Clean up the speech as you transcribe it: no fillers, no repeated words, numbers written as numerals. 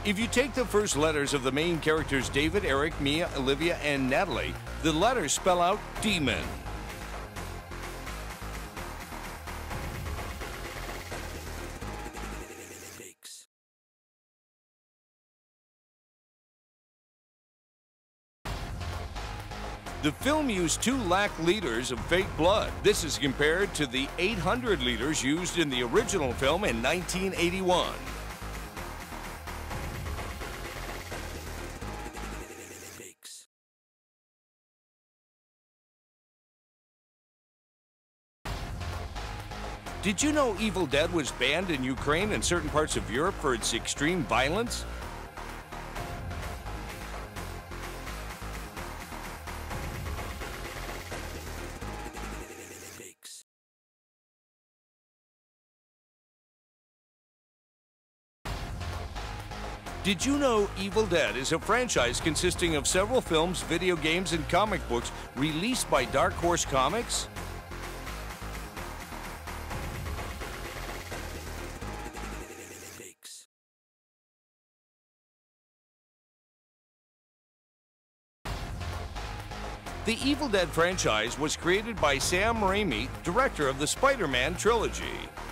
If you take the first letters of the main characters David, Eric, Mia, Olivia, and Natalie, the letters spell out demon. The film used 2 lakh liters of fake blood. This is compared to the 800 liters used in the original film in 1981. Did you know Evil Dead was banned in Ukraine and certain parts of Europe for its extreme violence? Did you know Evil Dead is a franchise consisting of several films, video games, and comic books released by Dark Horse Comics? The Evil Dead franchise was created by Sam Raimi, director of the Spider-Man trilogy.